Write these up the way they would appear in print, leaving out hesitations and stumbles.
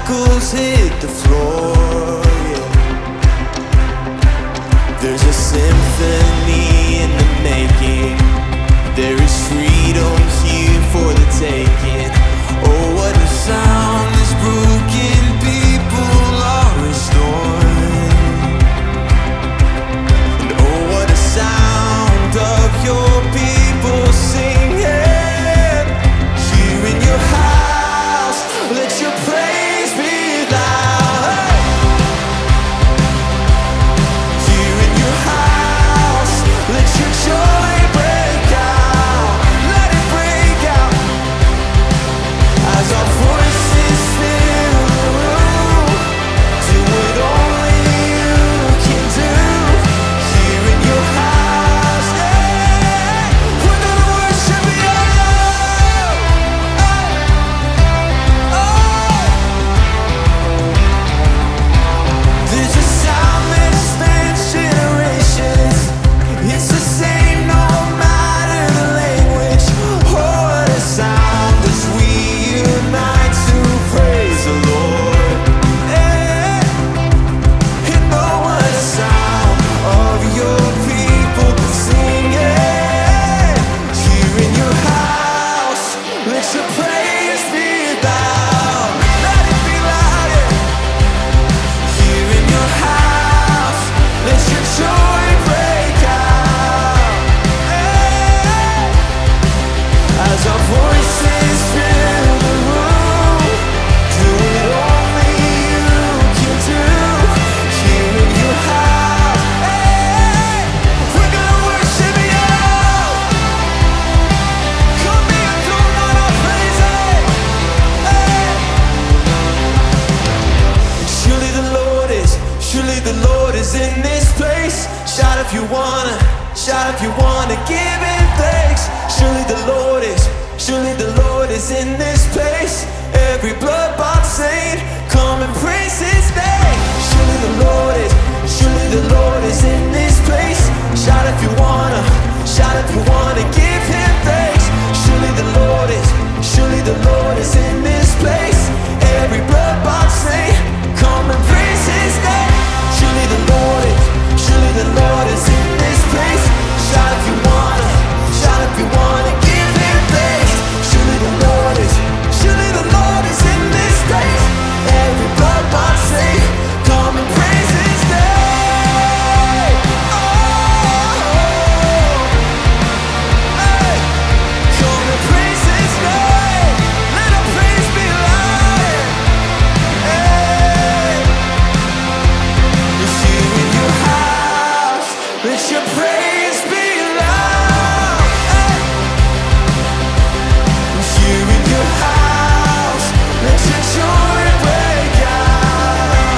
shackles hit the floor, yeah. There's a symphony in the making. There is freedom here for the taking. Oh, what a sound this broken people are restoring. And oh, what a sound of your people singing. Here in your house, let your praise be loud. Here in your house, let your joy break out. Let it break out. As our voices fill the room, do what only you can do. Here in your house, yeah, we're gonna worship you. There's a sound that spans generations. It's the same no matter the language. Oh, what a sound as we unite to praise the Lord. Yeah. And oh, what a sound of your people singing. Here in your house, let your praise be loud. Let it be louder. Here in your house, let your joy break out. As our voices fill the room, do what only you can do. Here in your house, we're gonna worship you. Come here, come on, our praise it. Surely the Lord is in this place. Shout if you wanna, shout if you wanna, give Him thanks. Surely the Lord is in this place. Every blood-bought saint, come and praise His name. Surely the Lord is in this place. Shout if you wanna, give Him thanks. Surely the Lord is in this place. Every blood-bought saint, come and praise His name. Surely the Lord is in this place. Shout if you wanna, give Him thanks. Surely the Lord is in this place. Every blood-bought saint, come and praise His name. Oh, hey, come and praise His name. Let our praise be loud. Hey. Here in your house, let your praise be loud. Here in your house, let your joy break out.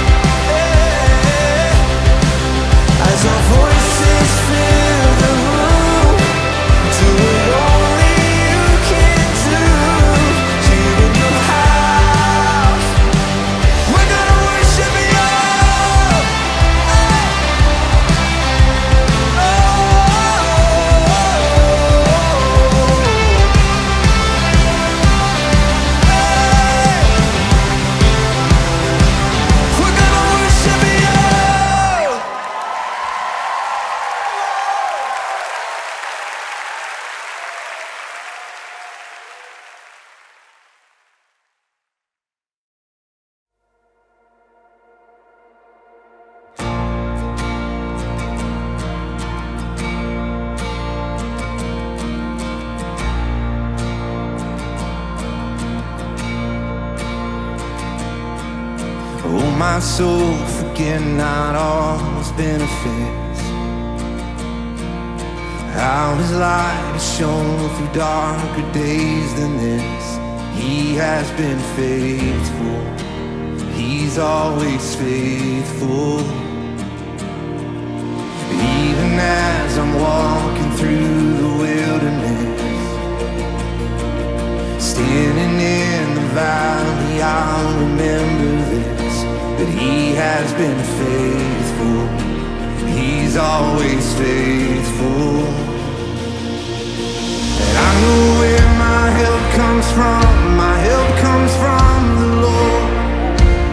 As our voices fill the room, do what only you can do. Here in your house, we're gonna worship you. We're gonna worship you. Oh, my soul, forget not all His benefits. How His light has shone through darker days than this. He has been faithful. He's always faithful. Even as I'm walking through the wilderness, standing in the valley, I'll remember this, that He has been faithful. He's always faithful. And I know where my help comes from. My help comes from the Lord,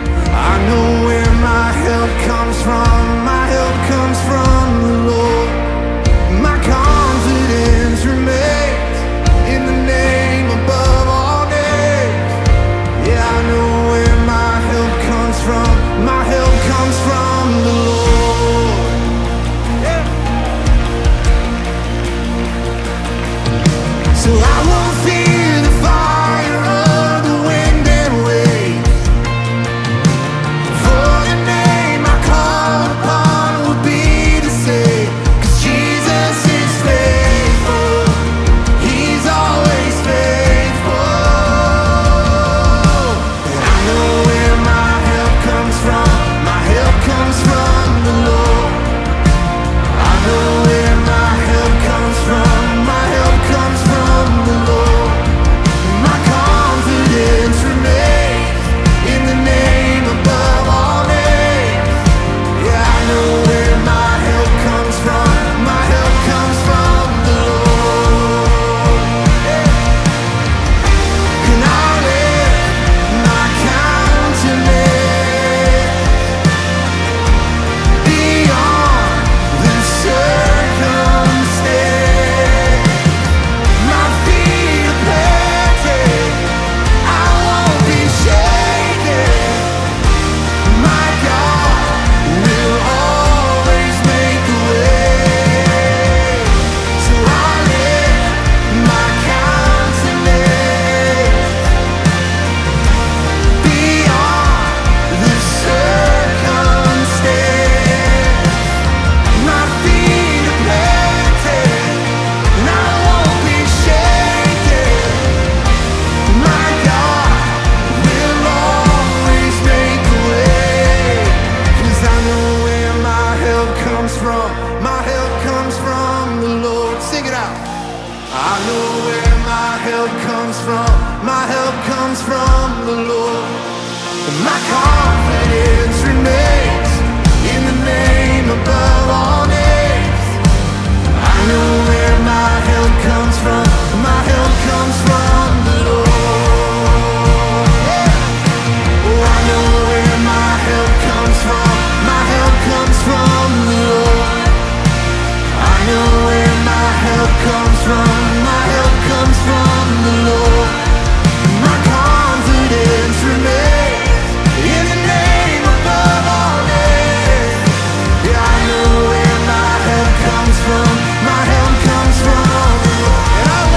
from, my help comes from the Lord. And my confidence remains in the name above all names. I know where my help comes from, my help comes from the Lord. Yeah. Oh, I know where my help comes from, my help comes from the Lord. I know where my help comes from, my help comes from the Lord. My confidence remains in the name above all names. Yeah, I know where my help comes from, my help comes from the Lord.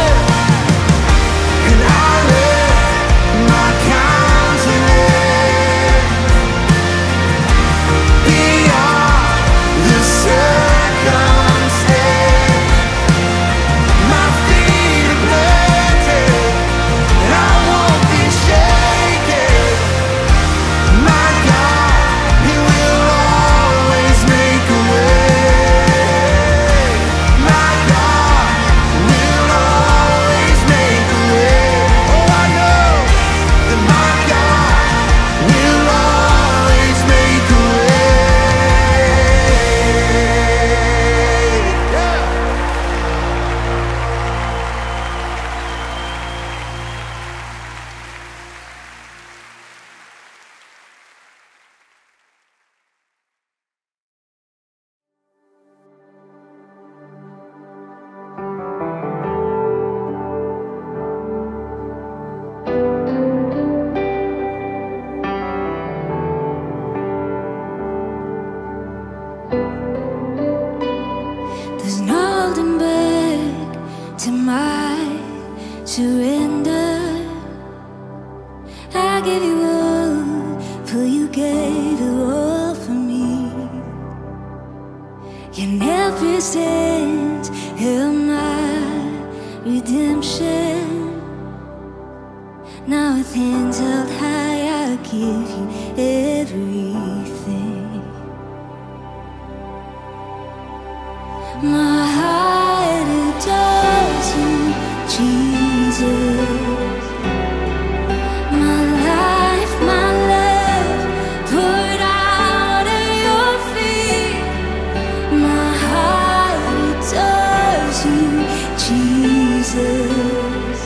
And I lift my countenance beyond the circumstance. My feet are planted, and I won't be shaken. My God, He will always make a way. My God will always make a way. Oh, I know that my God will always make a way. Yeah. There's no holding back to my surrender. I give you all, for you gave it all for me. Your nail pierced hands held my redemption. Now with hands held high, I give you everything. My heart adores you, Jesus. My life, my love, poured out at your feet. My heart adores you, Jesus.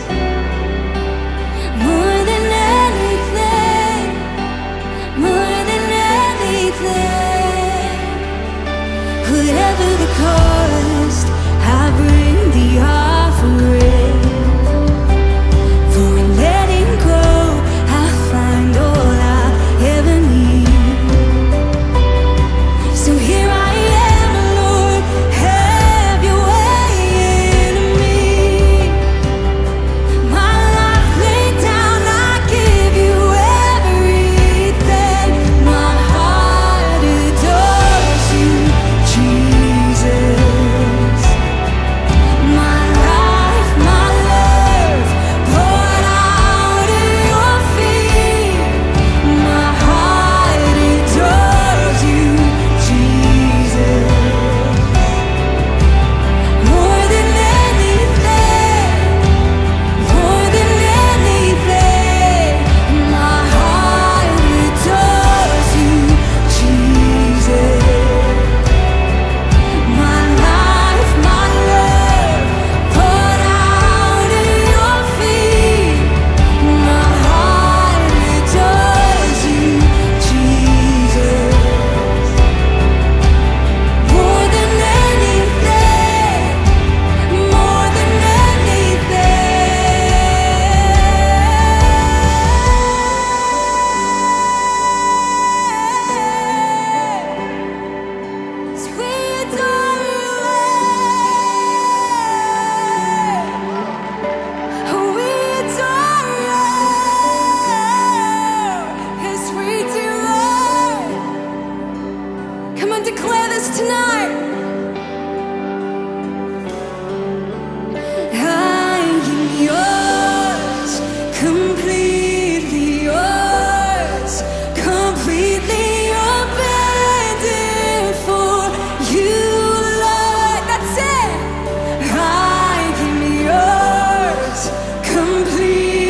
More than anything, more than anything. Whatever the cost, I bring the offering. For in letting go, I find all I ever need. So here I am, Lord, have your way in me. My life laid down, I give you everything. My heart adores you, Jesus. My life, my love, poured out at your feet. My heart adores you, Jesus. More than anything, more than anything. My heart adores you, Jesus. My life, my love, poured out at your feet. My heart adores you, Jesus. More than anything, more than anything. We adore you, Lord. We adore you. Yes, we do, Lord. Come on, declare this tonight. I am yours, completely yours, completely abandoned for you, Lord. That's it. I am yours, completely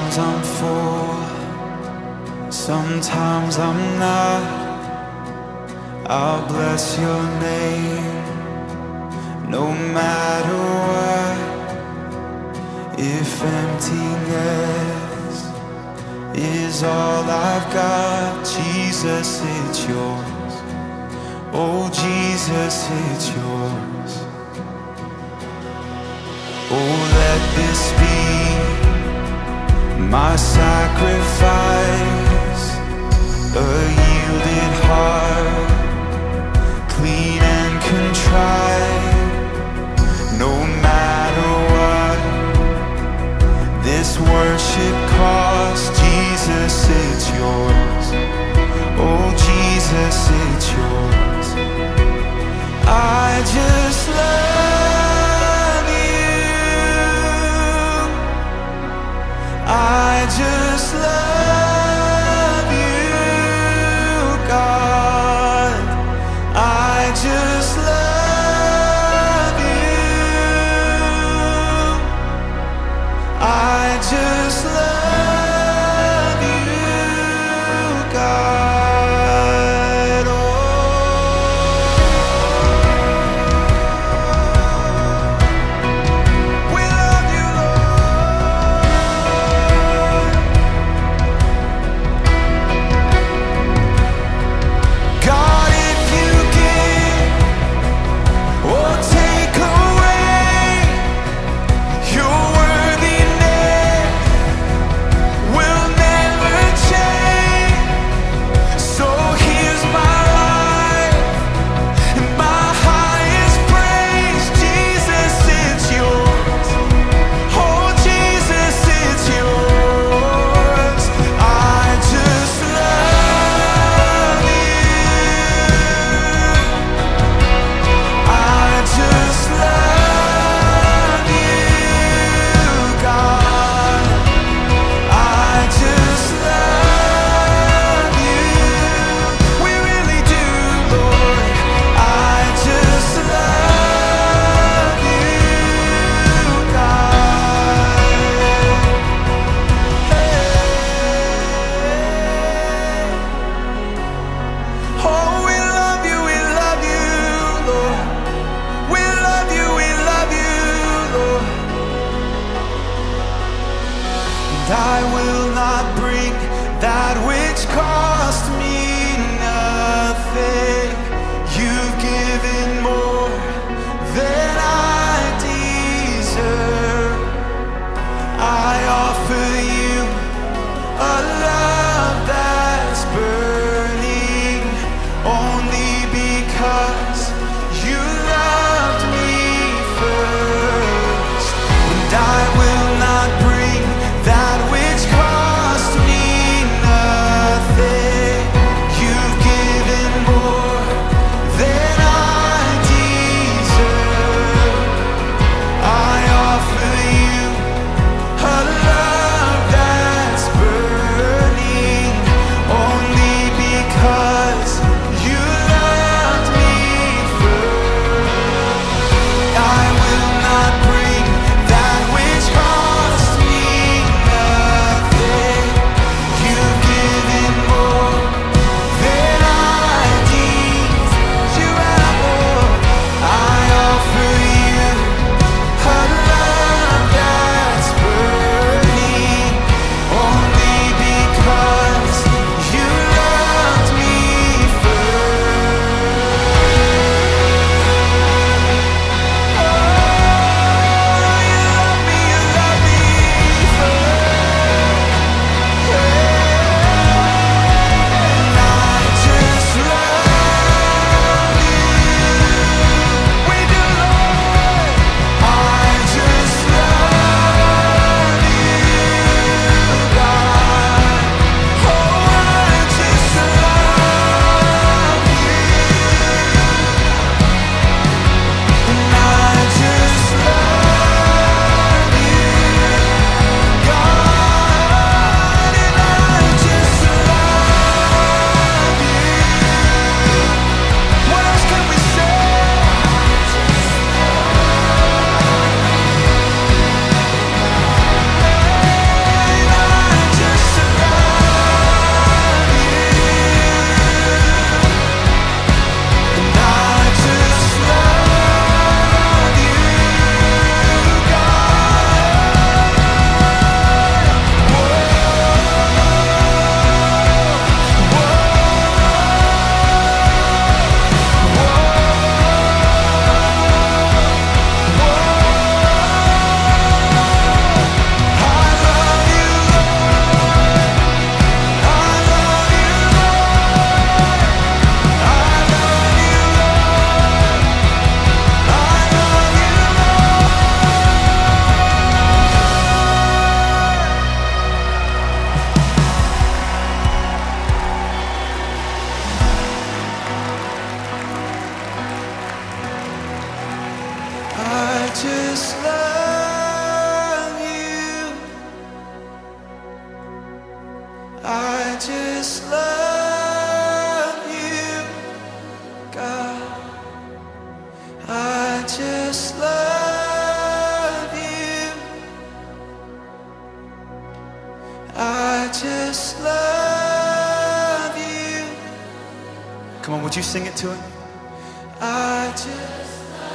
Sometimes I'm full, sometimes I'm not. I'll bless your name, no matter what. If emptiness is all I've got, Jesus, it's yours. Oh, Jesus, it's yours. Oh, let this be my sacrifice, a yielded heart, clean and contrite. No matter what this worship costs, Jesus, it's yours. Oh, Jesus, it's yours. I just love you. I just love you, God. I just love you. I just love you, God. Oh, we love you, Lord. God, if you give or take away, your worthiness will never change. So here's my life and my highest praise. Jesus, it's yours. Oh, Jesus, it's yours. I just love you. I just love you, God. I just love you. We really do, Lord. I just love you, God. Oh, we love you, Lord. We love you, Lord. And I will not bring that which cost me nothing. You've given more than I deserve. I offer you a love that's burning only because you loved me first. And I will not bring that which cost me nothing. just love you, God. I just love you. I just love you. Come on, would you sing it to him? I just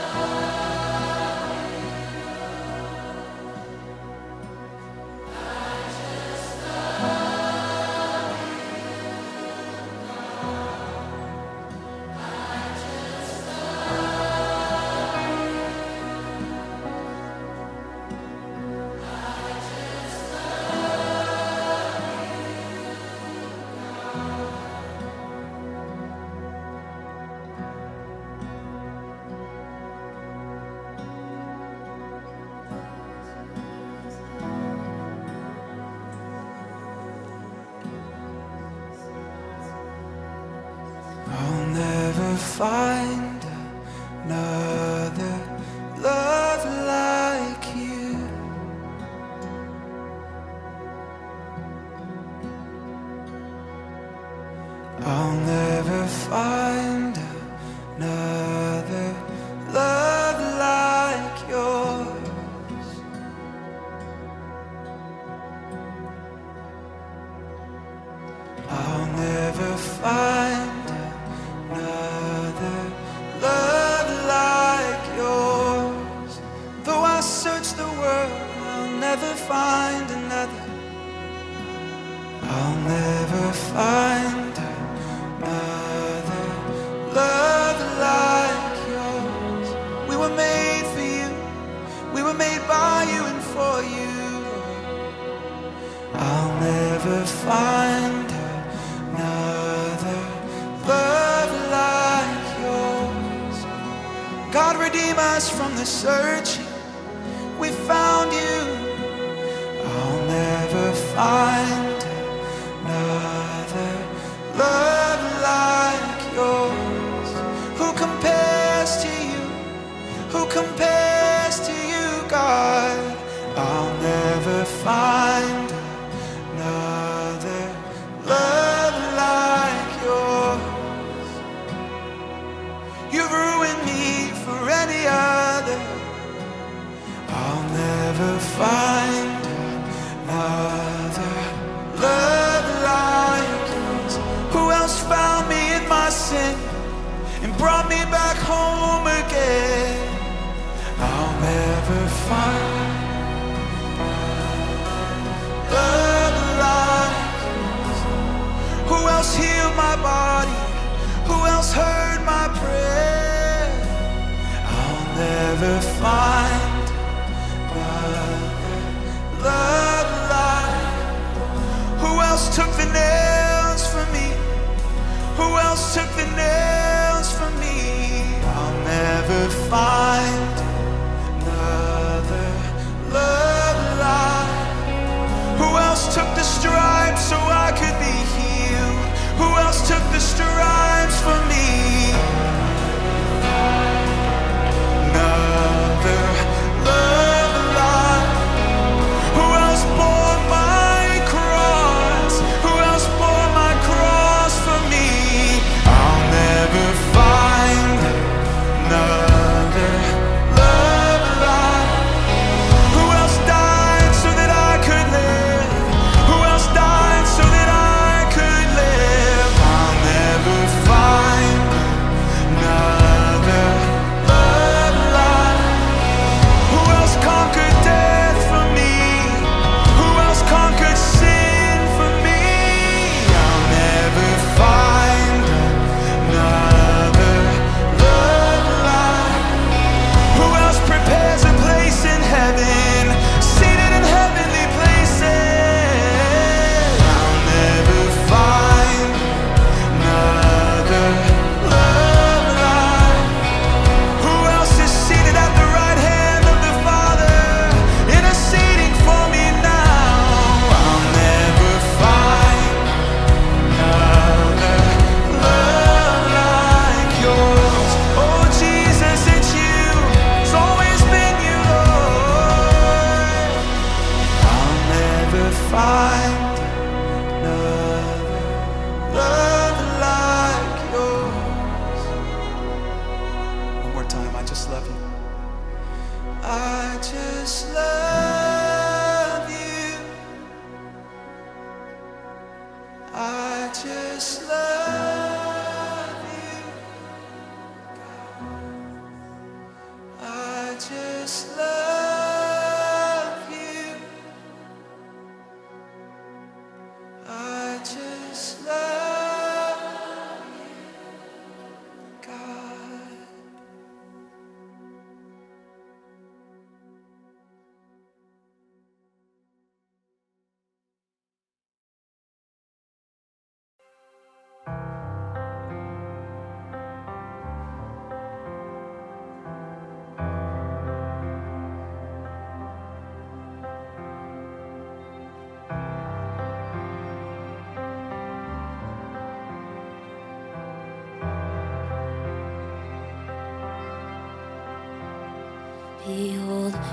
I'll never find another love like you. I'll never find another love like yours. I'll never find another love like yours. Though I search the world, I'll never find another. I'll never find another love like yours. We were made for you. We were made by you and for you. I'll never find another love like yours. God, redeem us from the searching. We found you. I'll never find another love like yours. Who compares to you? Who compares to you, God? I'll never find another love like yours. You've ruined me for any other. I'll never find another love like yours. Who else found me in my sin and brought me back home again? I'll never find love like yours. Who else healed my body? Who else heard my prayer? I'll never find another love like. Who else took the nails from me? Who else took the nails from me? I'll never find another love like. Who else took the stripes so I could be healed? Who else took the stripes for me? Another love like. Who else bore my cross? Who else bore my cross for me? I'll never find another love like. Who else died so that I could live? Who else died so that I could live? I'll never find another love like. Who else conquered death for me? Who else conquered sin for me? I'll never find another love like. Who else prepares a place in heaven, seated in heavenly places? I'll never find another love like. Who else is seated at the right hand of the Father, interceding for me now? I'll never find another love like yours. Oh Jesus, it's you. It's always been you, Lord. I'll never find another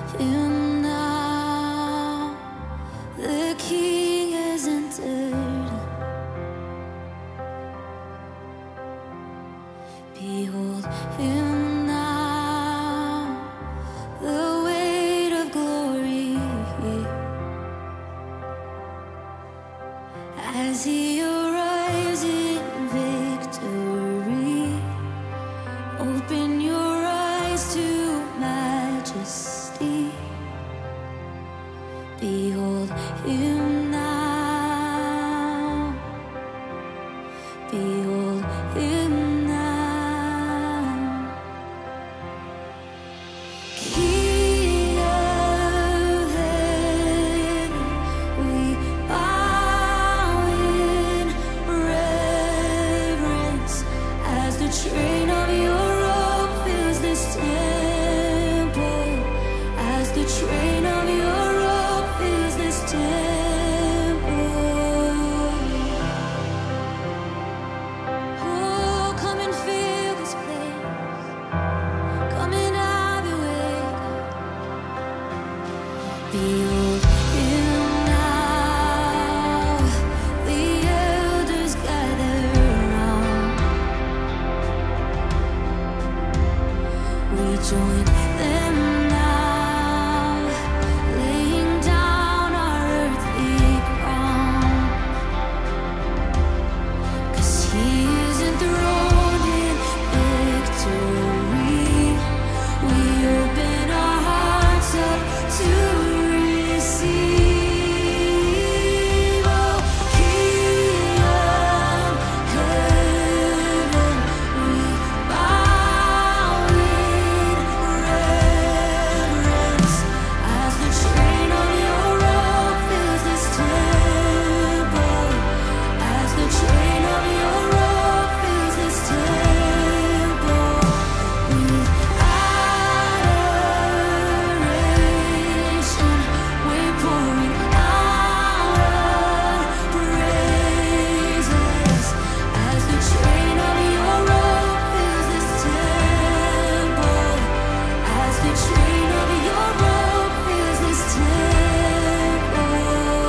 him now. The King has entered. Behold him now. The weight of glory as he arrives in victory. Open your eyes to majesty. Behold him now. Behold him now. King of heaven, we bow in reverence as the train of your robe fills this temple. As the train of your robe fills this temple. Oh, come and fill this place. Come and have your way, God. Behold him now. The elders gather round. We join them now, laying down our earthly crown. 'Cause he is enthroned in victory. We open our hearts up to receive. Oh, King of heaven, we bow in reverence as the train of your robe fills this temple. As the train of your robe fills this temple. With adoration, we're pouring out our praises. As the train of your robe fills this temple. As the train of your robe fills this temple.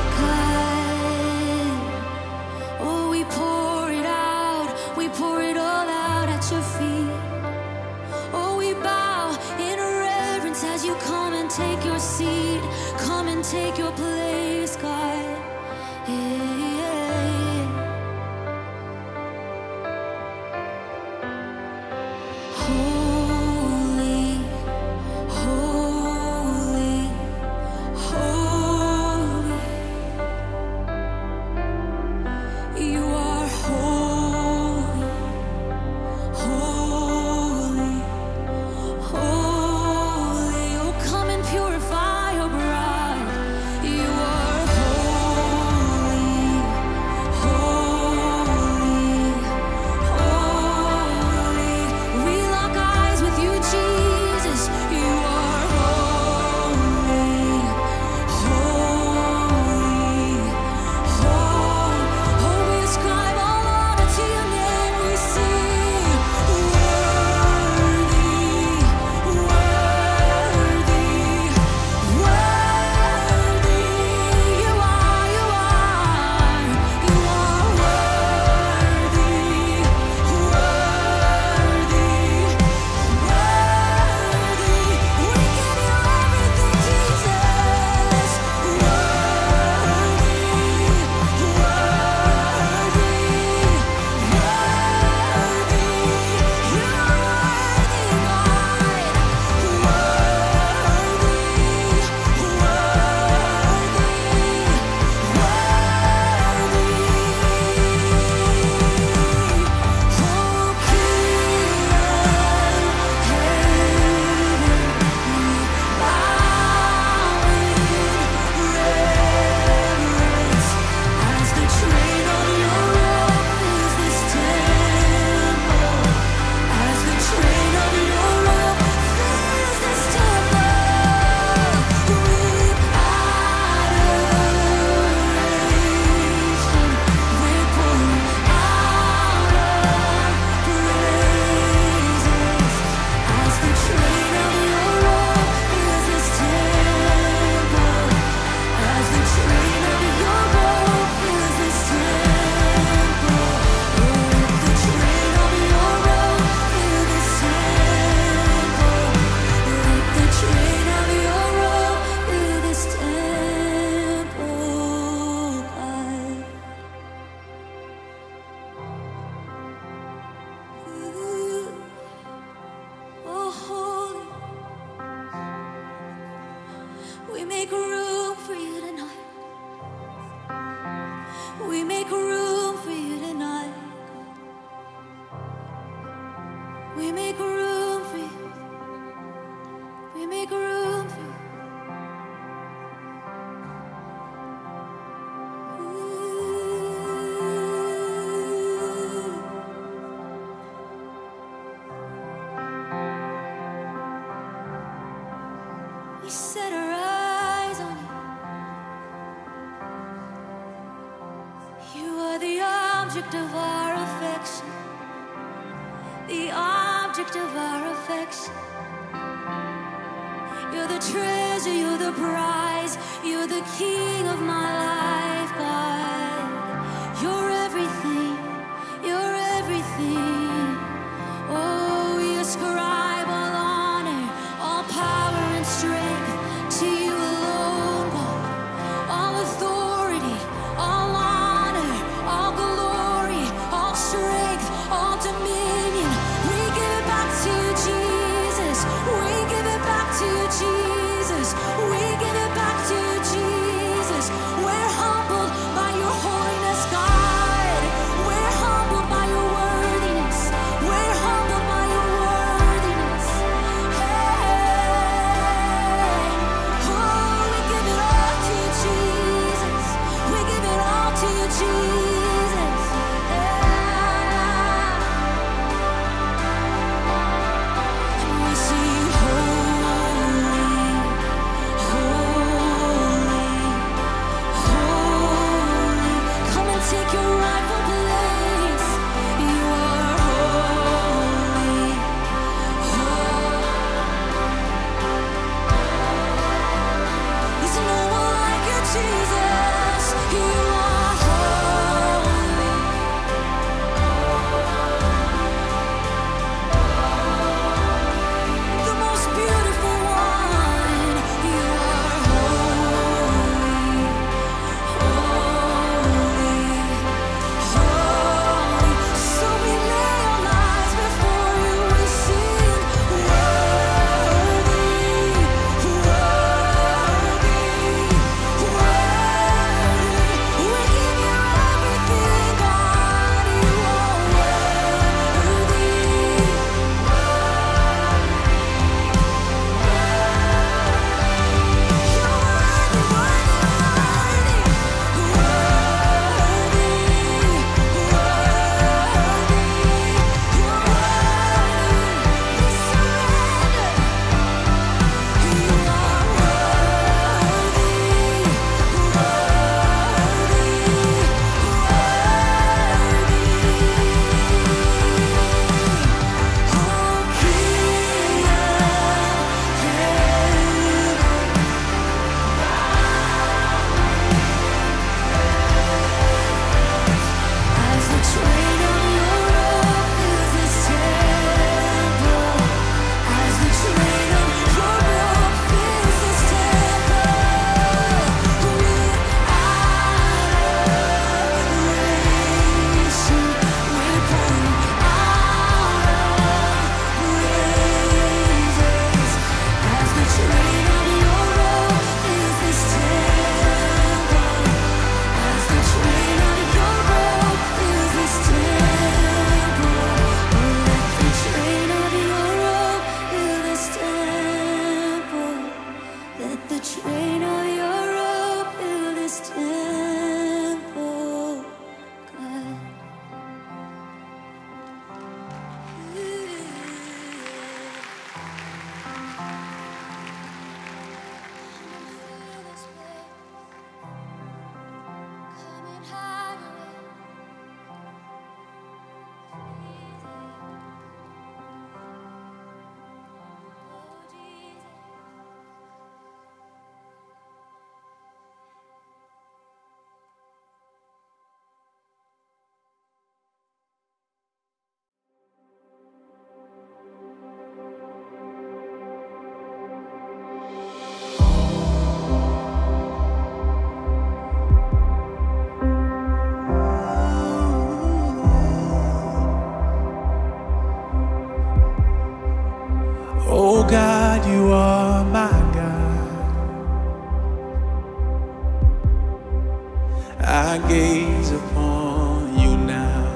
God, oh, we pour it out. We pour it all out at your feet. Oh, we bow in reverence as you come and take your seat. Come and take your place, God. Yeah. Holy, holy, holy. You are holy, holy, holy. Oh, come and purify your bride. You are holy, We make room for you tonight. We make room for you tonight. We make room for you. We make room for you. We set our eyes on you. You are the object of our affection. The object of our affection. You're the treasure, you're the prize, you're the king of my life, God. You're everything, you're everything. Oh, we ascribe all honor, all power and strength to you alone, God. All authority, all honor, all glory, all strength, all dominion. We give it back to you, Jesus. We give it back to you, Jesus. We give it back to you, Jesus. We're humbled by your holiness, God. We're humbled by your worthiness. We're humbled by your worthiness. Hey, oh, we give it all to you, Jesus. We give it all to you, Jesus. And we sing holy, holy, holy. Come and take your rightful place. You are holy, holy. There's no one like you, Jesus. You are holy. The most beautiful one. You are holy, holy, holy. So we lay our lives before you. We sing worthy, worthy, worthy. We give you everything, God. You are worthy. As the train of your robe fills this temple, as the train of your robe fills this temple, with adoration, we pour out praises. As the train of your robe fills this temple, as the train of your robe fills this temple, let the train of your robe fill this temple. Let the train of your robe fill this temple, God. Fill this place. Come and have your way. Oh, Jesus. I gaze upon you now.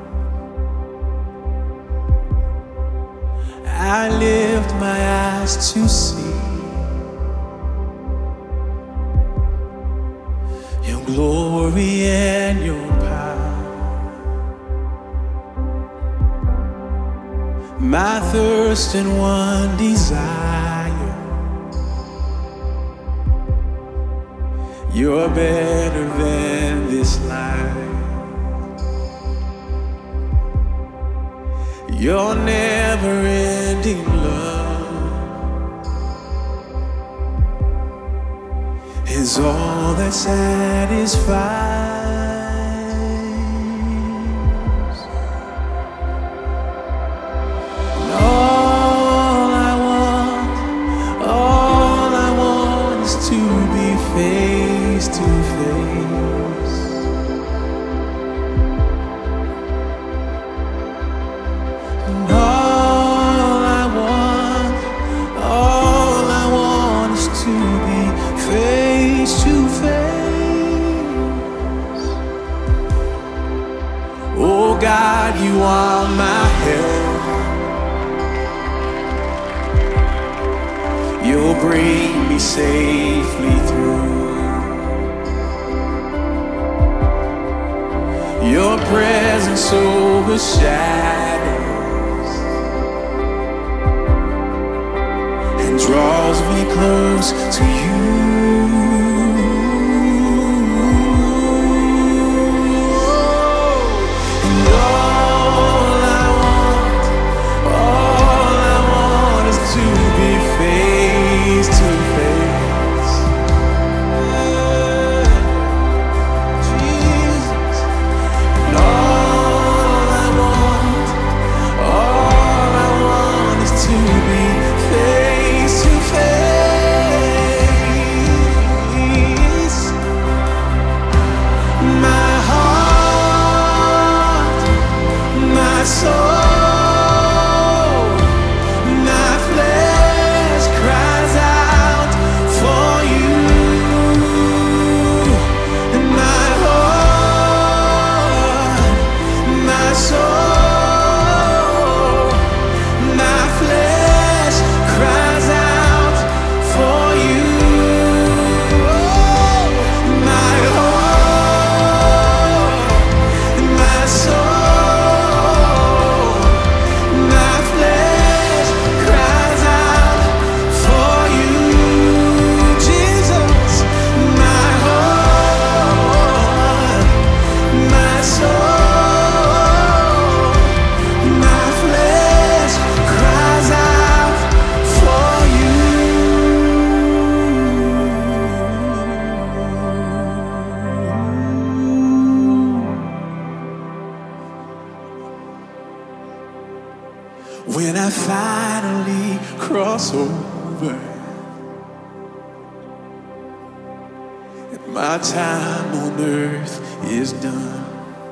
I lift my eyes to see your glory and your power. My thirst and one desire, you're better than this life. Your never-ending love is all that satisfies. And all I want is to be face to face. And all I want is to be face to face. Oh God, you are my help. You'll bring me safely through. Your presence overshadows and draws me close to you. And all I want is to be face to face. Jesus. And all I want is to be face to face. My heart, my soul, my flesh cries out for you. And my heart, my soul, my flesh cries out for you. My heart, my soul, my flesh cries out for you, Jesus. My heart, my soul, my flesh cries out for you. When I finally cross over and my time on earth is done,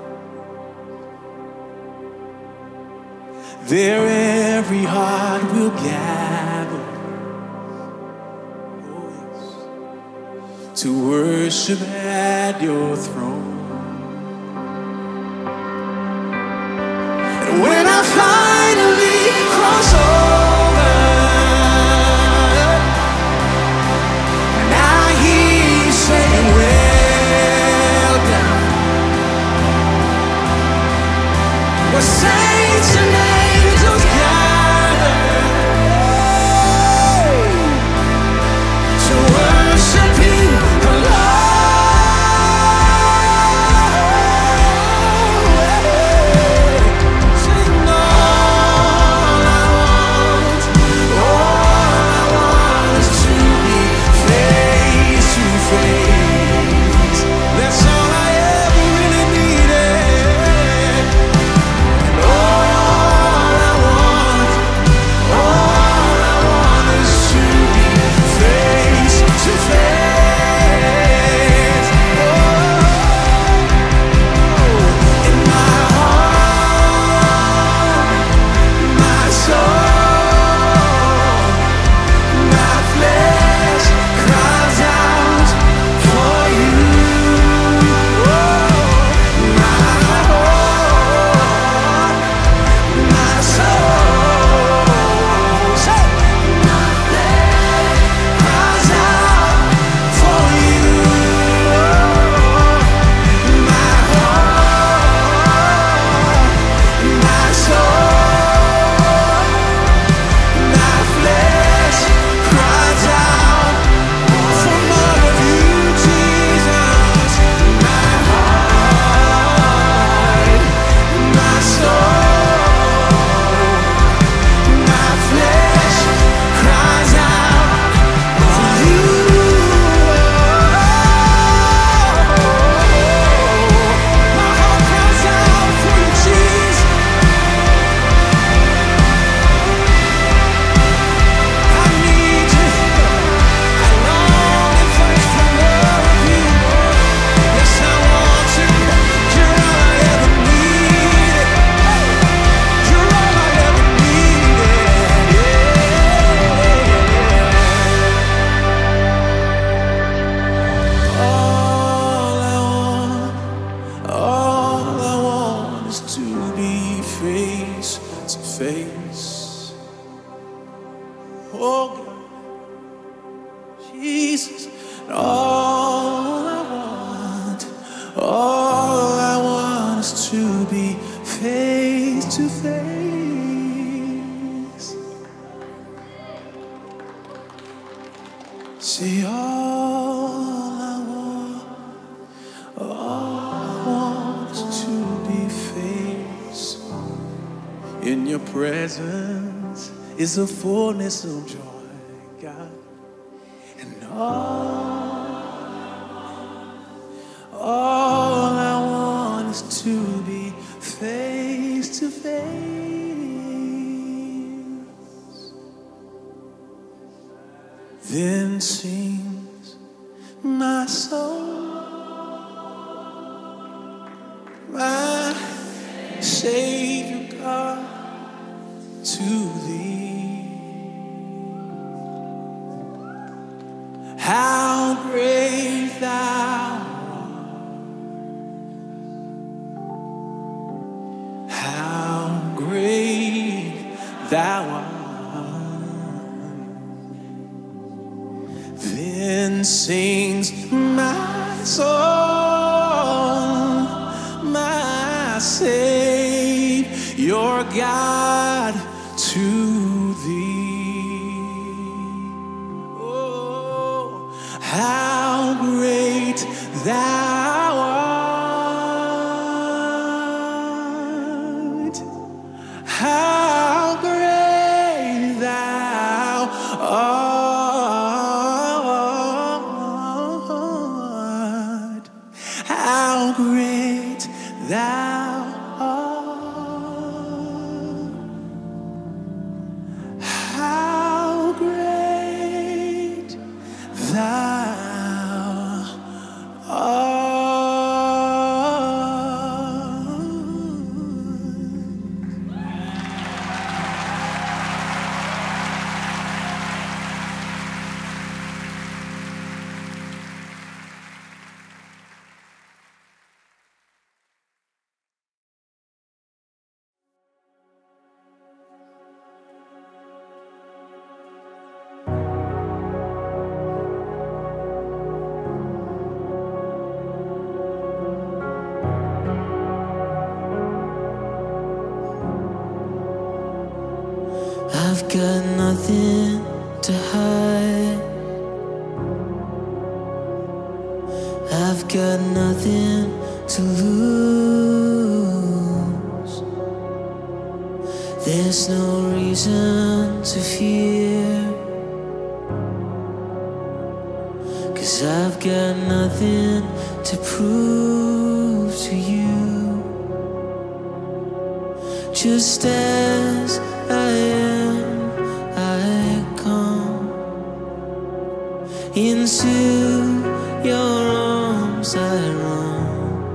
there every heart will gather, oh yes, to worship at your throne. And when I finally cross over and I hear you saying, well done, where saints and angels gather to worship you alone. to face. See, all I want is to be faced. In your presence is the fullness of joy, God. And all I want is to be face to face. Then sings my soul, my Savior God, to Thee. How great Thou art, how great Thou art. Then sings my soul, my Savior God, to Thee. Oh, how great Thou art, how great Thou art, how great Thou art, how great Thou art. I've got nothing to hide. I've got nothing to lose. There's no reason to fear, 'cause I've got nothing to prove to you. Just as I am, I come into your arms, I run.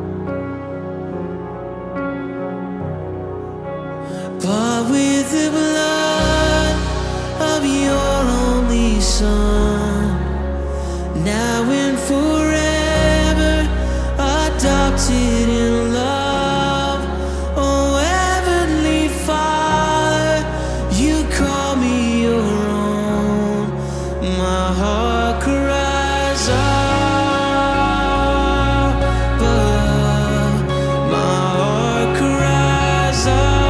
But with the blood of your only Son, now and forever adopted in love, oh Heavenly Father, you call me your own. My heart cries Abba, my heart cries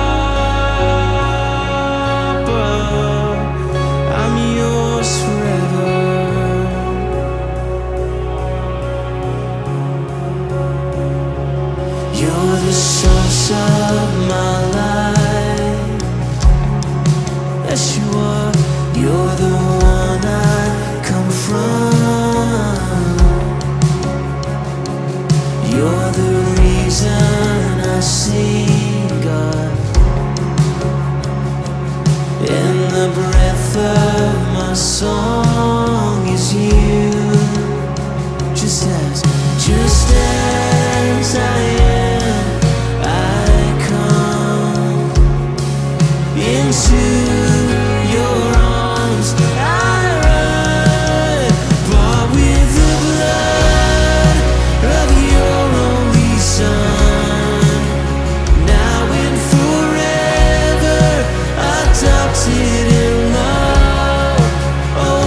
Abba, I'm yours forever. You're the source of my life. Yes, you are. You're the one I come from. You're the reason I sing, God. And the breath of my song is you. Just as I am, I come into your arms, I run. Bought with the blood of your only Son, now and forever adopted in love, oh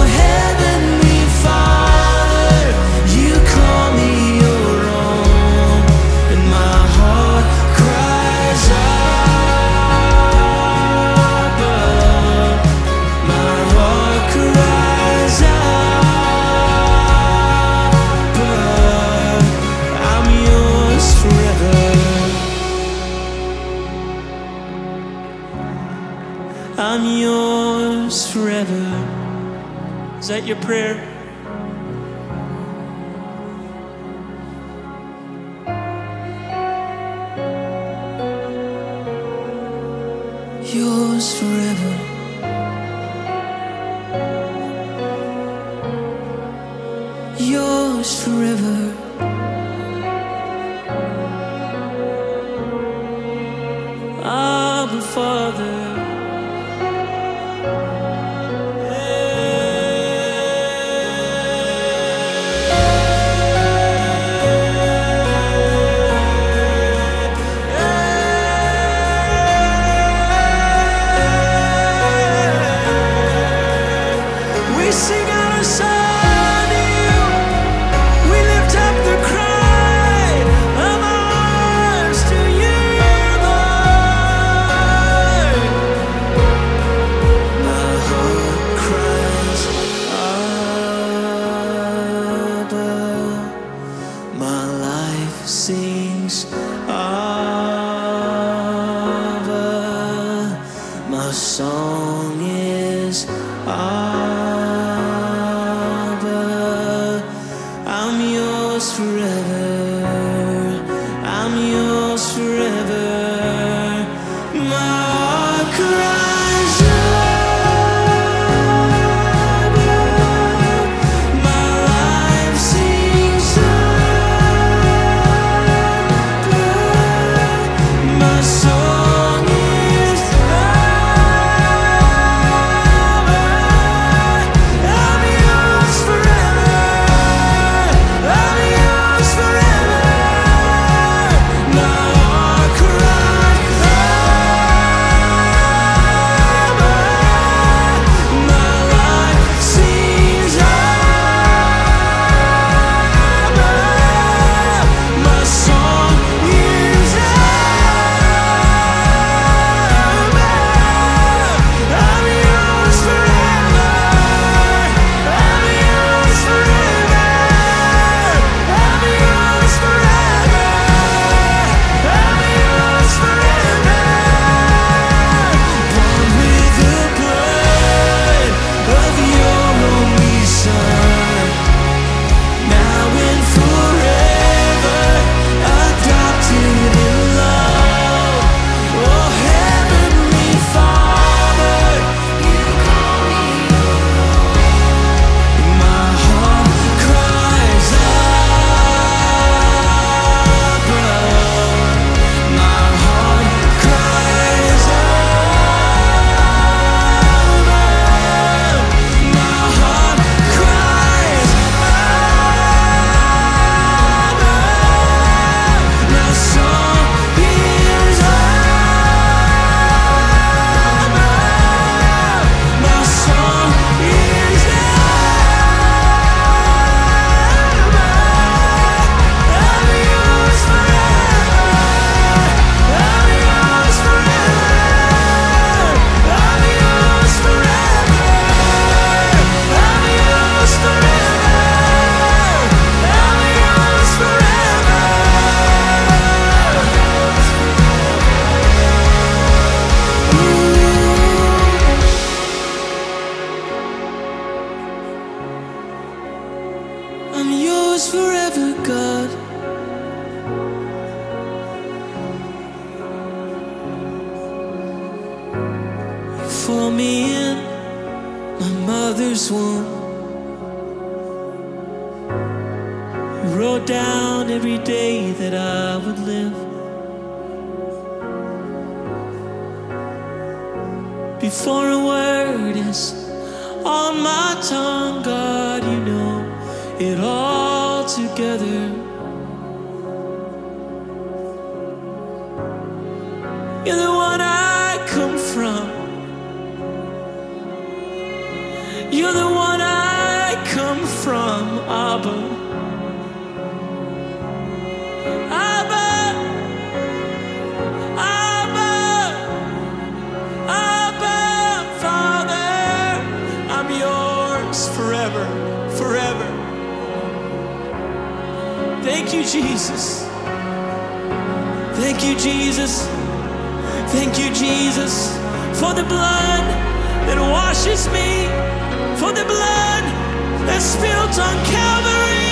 Is that your prayer? Yours forever. Yours forever. Abba Father. We sing out a song to you. We lift up the cry of our hearts to you, Lord. My heart cries, Abba. My life sings, Abba. My song is, Abba, I'm yours forever. I'm yours forever. My heart cries, Abba. My life sings, Abba. My song is, Abba. I'm yours forever. I'm yours forever. My heart cries, Abba. My life sings, Abba. My song is, Abba. I'm yours forever. I'm yours forever. I'm yours forever. I'm yours forever. Born with the blood of your only Son, now and forever, adopted in love. Oh, Heavenly Father, you call me your own. My heart cries, Abba. My heart cries, Abba. My heart cries, Abba. My song is, Abba. My song is, Abba. I'm yours forever. I'm yours forever. I'm yours forever. I'm yours forever. I'm yours forever. I'm yours forever, God. You formed me in my mother's womb. You wrote down every day that I would live. Before a word is on my tongue, God, you know it all together. You're the one I come from. You're the one I come from, Abba. Abba, Abba, Abba, Father, I'm yours forever, forever. Thank you, Jesus. Thank you, Jesus. Thank you, Jesus, for the blood that washes me, for the blood that spilled on Calvary.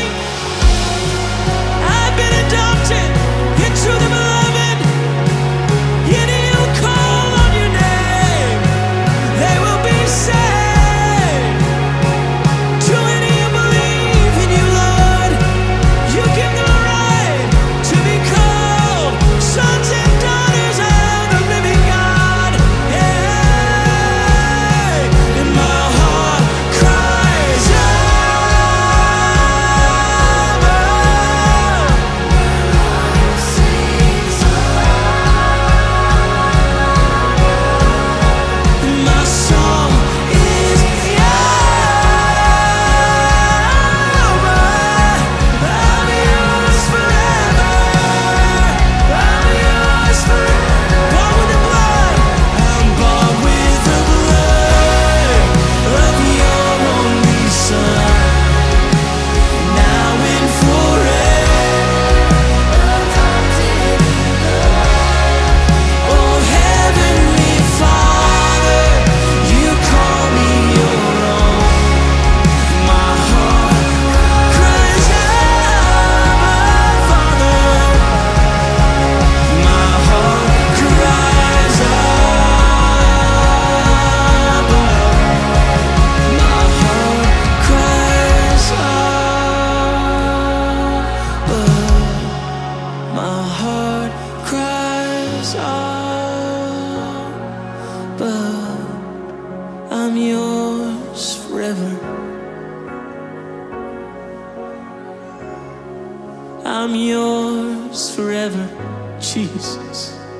I've been adopted into the beloved. Any who call on your name, they will be saved. To any who believe in you, Lord, you give them a right to be called sons and daughters of the living God. Hey, and my heart cries and my song is I'm yours forever. I'm yours forever. Bought with the blood. I'm bought with the blood of your only Son. Now and forever. Oh, Heavenly Father, you call me your own. My heart cries out, Father. My heart cries out. My heart cries out. My heart cries out. But I'm yours forever. I'm yours forever, Jesus.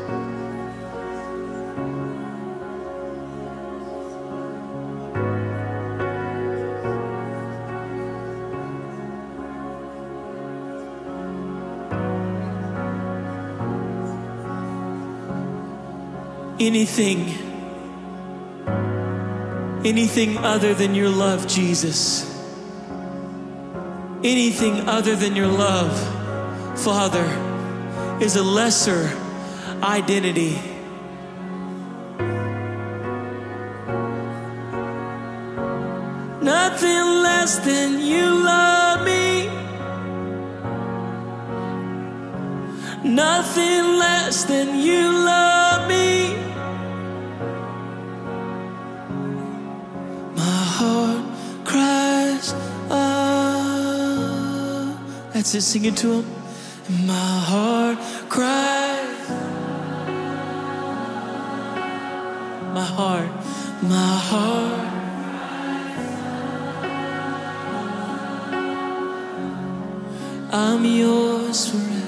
Anything other than your love, Jesus. Anything other than your love, Father, is a lesser identity. Nothing less than you love me. Nothing less than you love me. My heart cries out. That's it, sing it to him. My heart cries. My heart. I'm yours forever.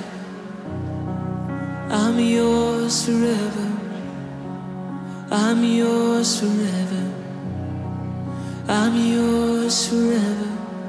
I'm yours forever. I'm yours forever. I'm yours forever.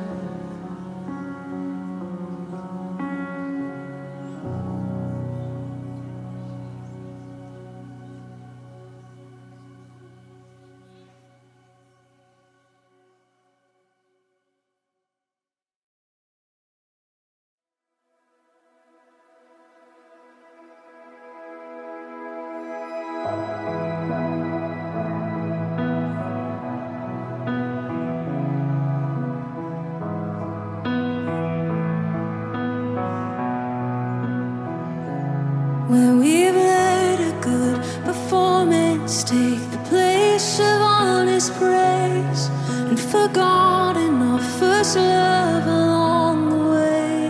Where we've let a good performance take the place of honest praise and forgotten our first love along the way.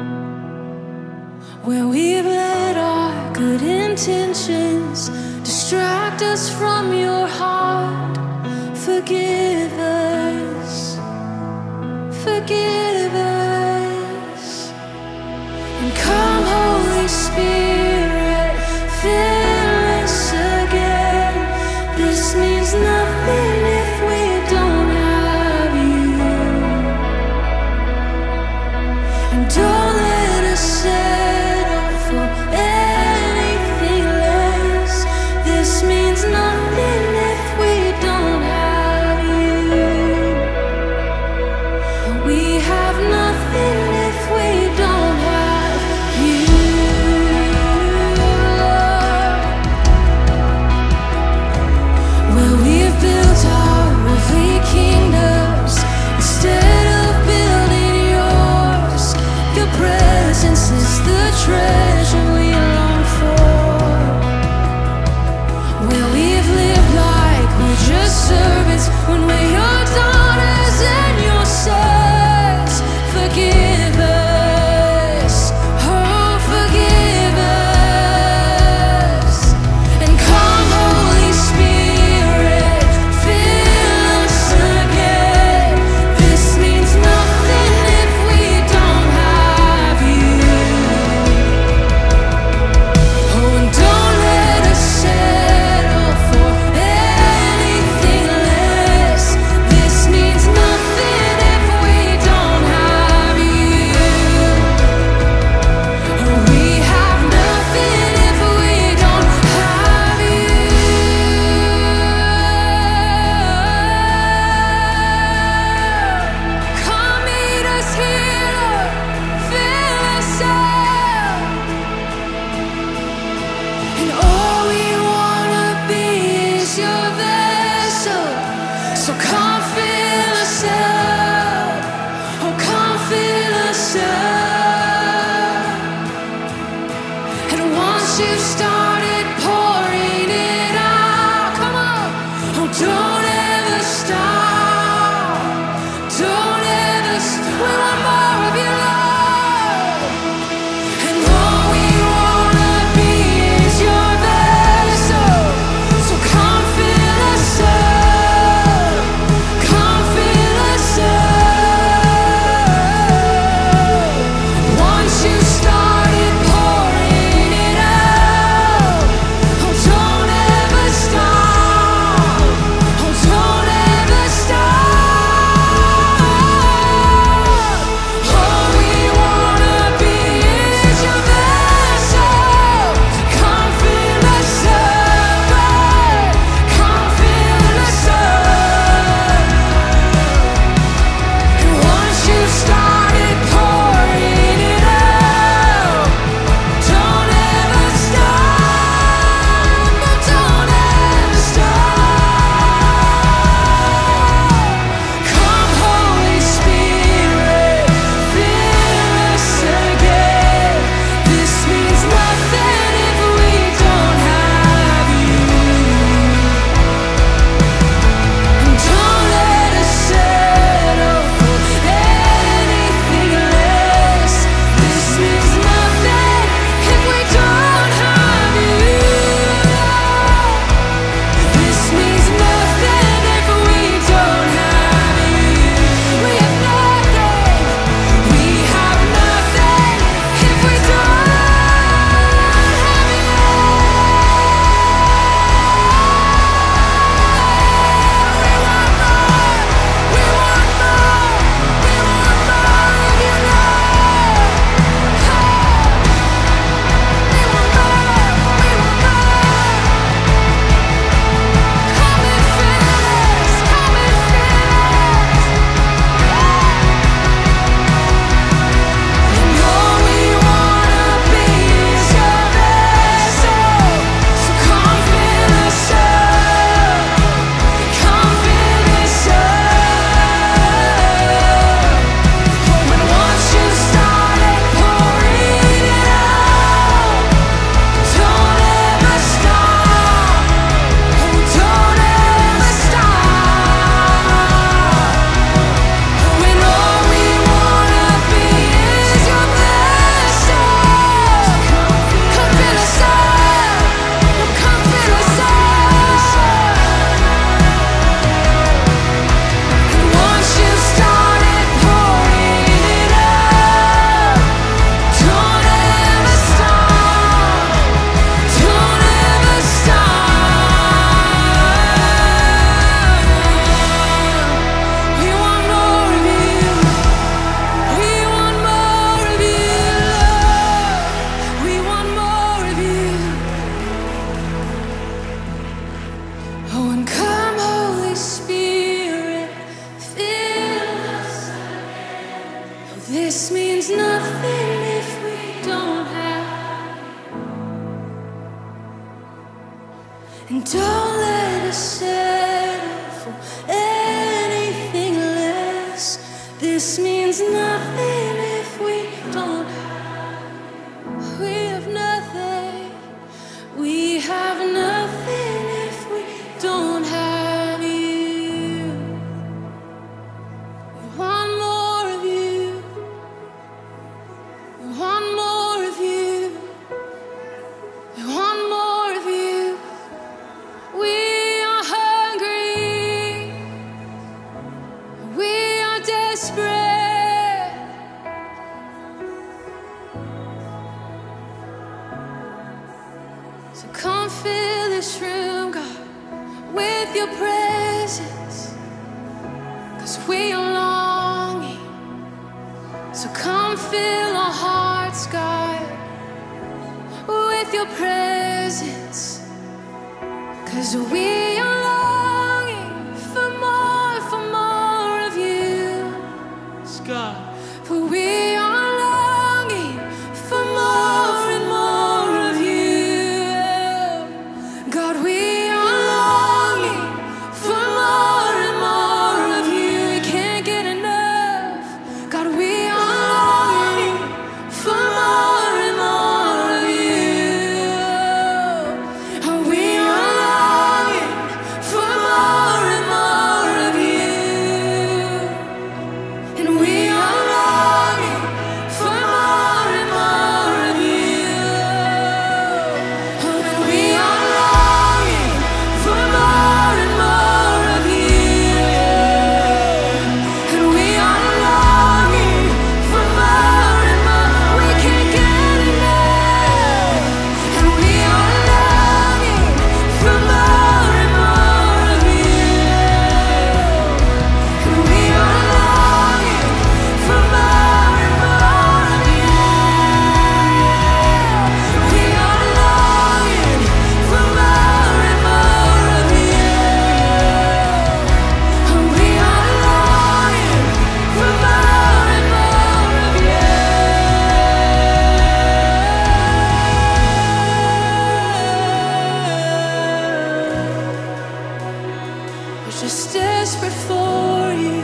Where we've let our good intentions distract us from your heart. Forgive us, forgive us, and come, Holy Spirit, fill us again. This means nothing if we don't have you, and don't let us settle for anything less. This means nothing And don't let us settle for anything less. This means nothing if we don't have. We have nothing. We have nothing if we don't have you. We want more of you. We want more of you. We want more of you. We are hungry. We are desperate. So come fill this room, God, with your presence, 'cause we are longing. So come fill our hearts, God, with your presence, 'cause we are longing for more of you. God, for we are longing for more and more of you. God, we are longing for more and more of you. We can't get enough. God, we are longing for more and more of you. Oh, we are longing for more and more of you. And we are longing for more and more of you. Oh, and we are longing for more and more of you. And we are longing for more and more. We can't get enough. And we are longing for more and more of you. And we are longing for more and more of you. We are longing for more and more of you. And we are longing for more and more of you. We're just desperate for you.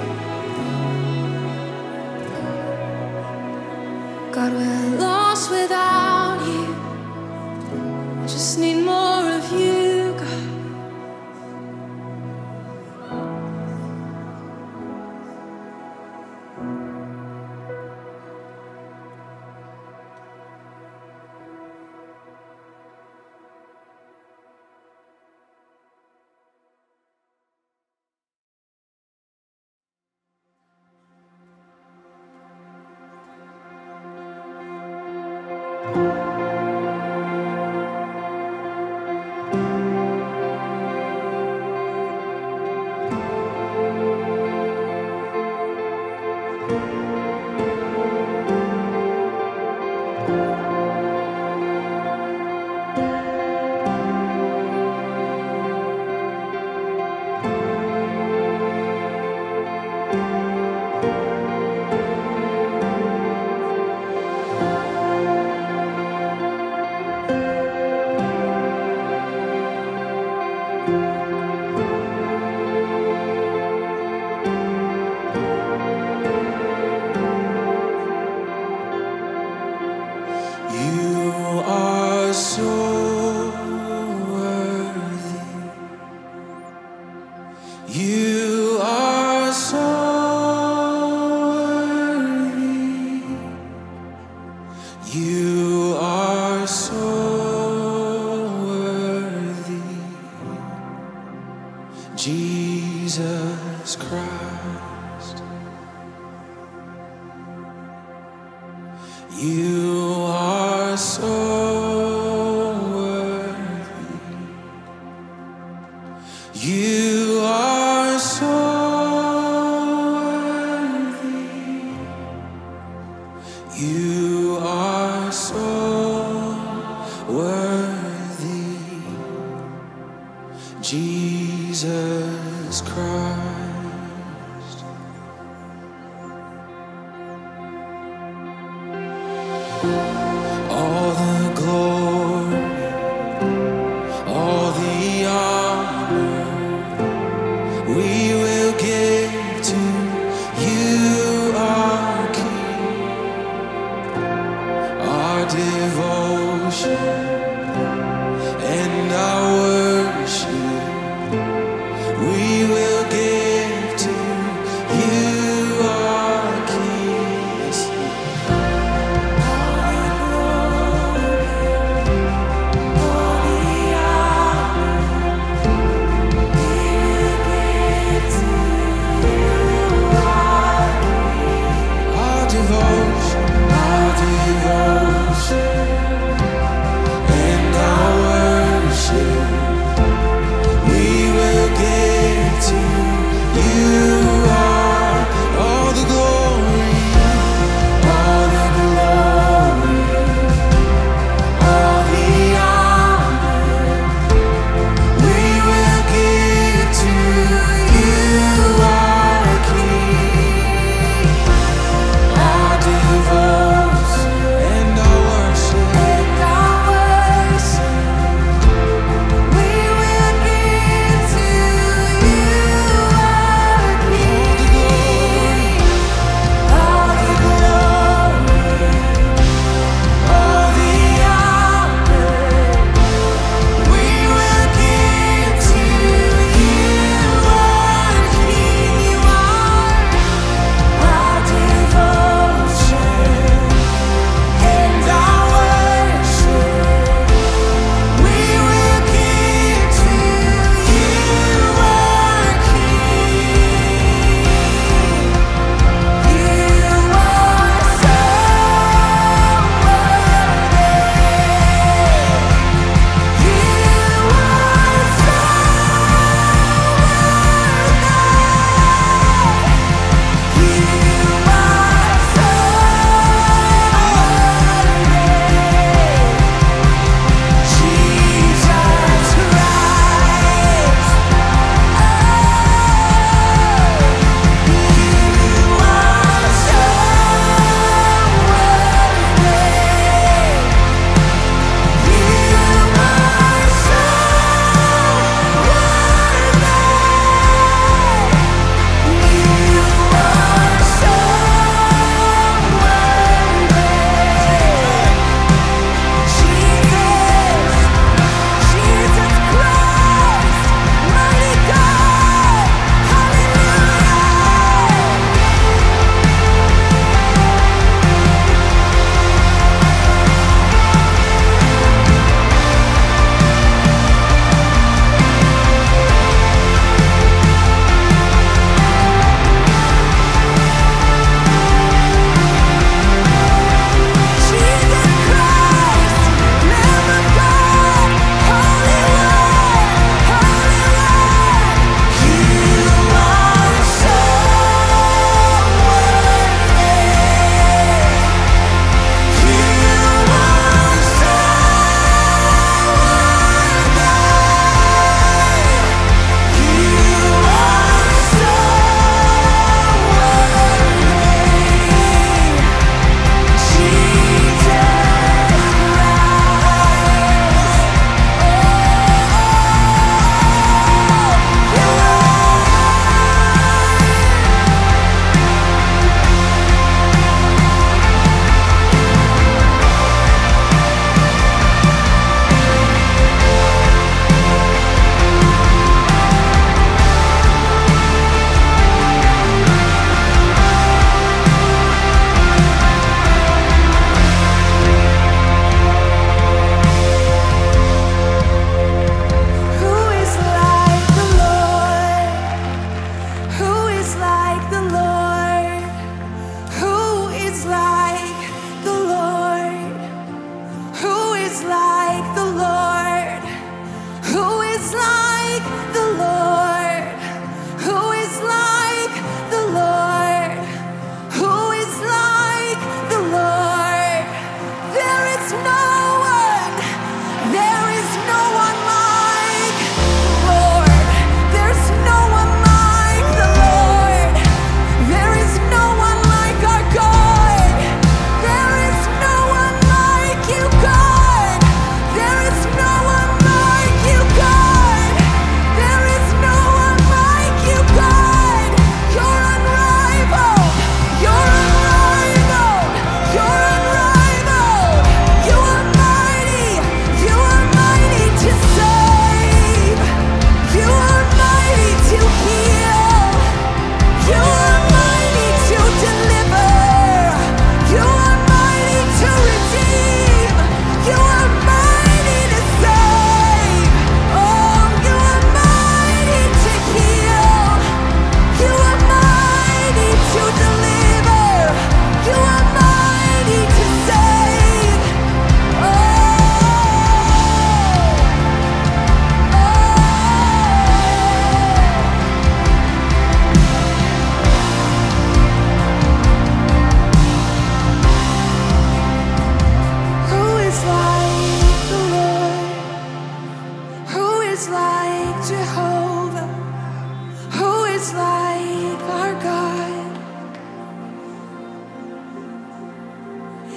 God, we're lost without you. We just need more of you, God. You are so worthy. You are so worthy. You are so worthy. Jesus Christ. You are so worthy. You are so worthy. You are so worthy. Jesus Christ. All the glory, all the devotion and our worship we will give to you, our King. All the glory, all the honor, we will give to you, our King. Our devotion and our worship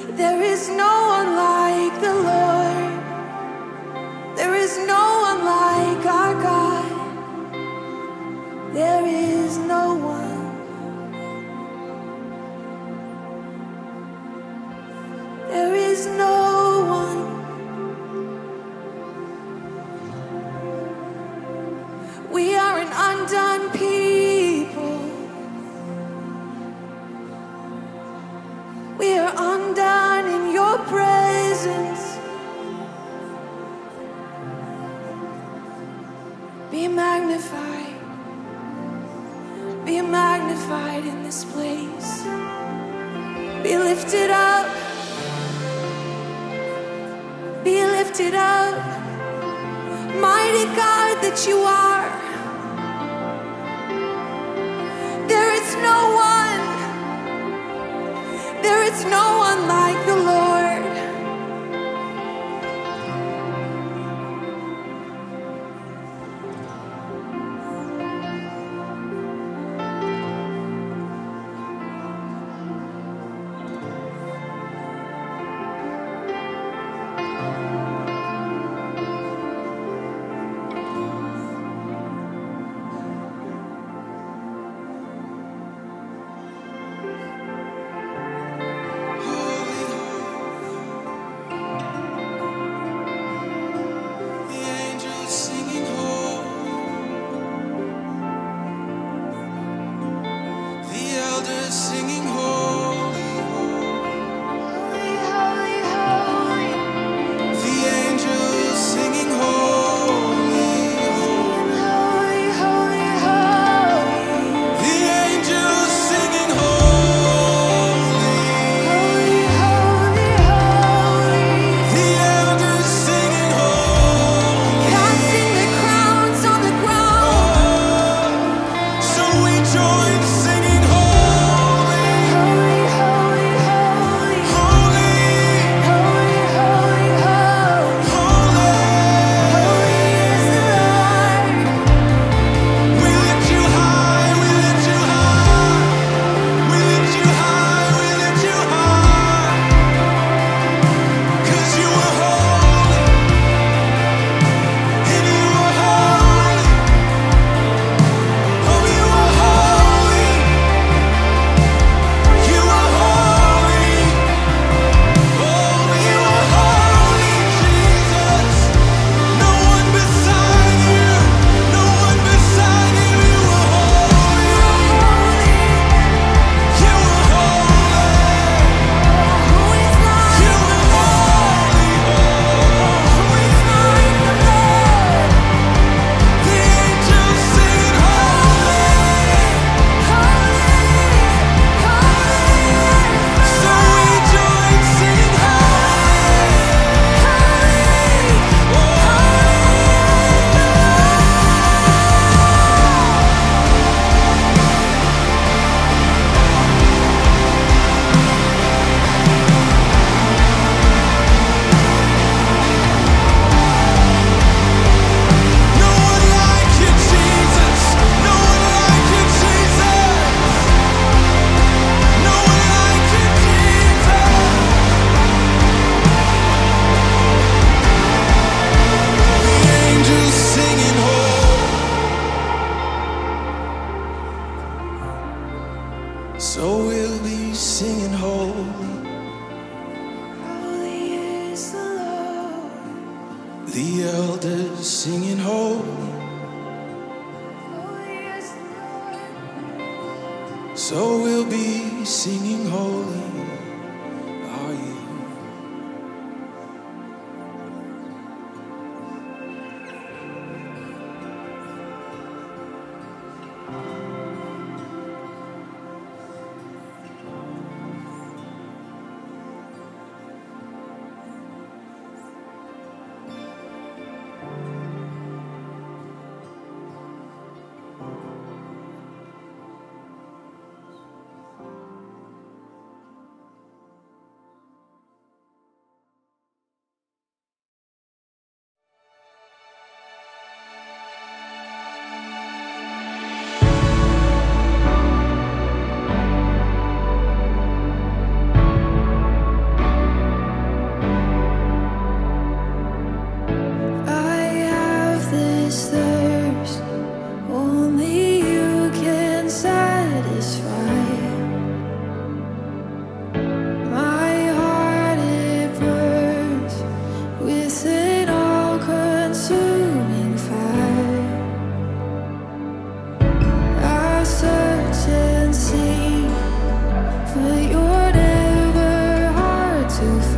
There is no one like the Lord. There is no one like our God. There is no one. There is no one. We are an undone people. We are undone in your presence. Be magnified. Be magnified in this place. Be lifted up. Be lifted up. Mighty God that you are. There is no one. There is no one like the Lord. Singing holy, holy, holy, holy. The angels singing holy, holy, holy, holy. The angels singing holy, holy, holy, holy. The elders singing holy. Casting the crowns on the ground. So we join singing holy. So we'll be singing holy. Holy is the Lord. The elders singing holy. Holy is the Lord. So we'll be singing holy. Are you?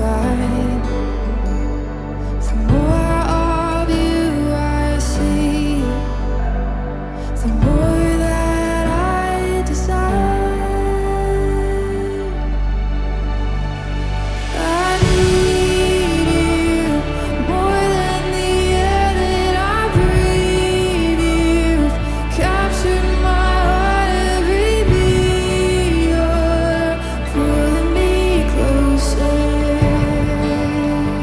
side. The more of you I see, the more that I desire. I need you more than the air that I breathe. You've captured my heart, every beat. You're pulling me closer.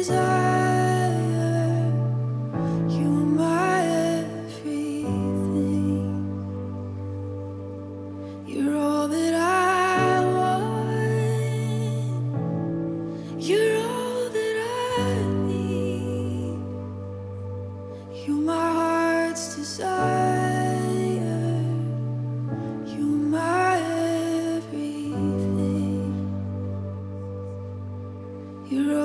desire. You're my everything. You're all that I want. You're all that I need. You're my heart's desire. You're my everything. You're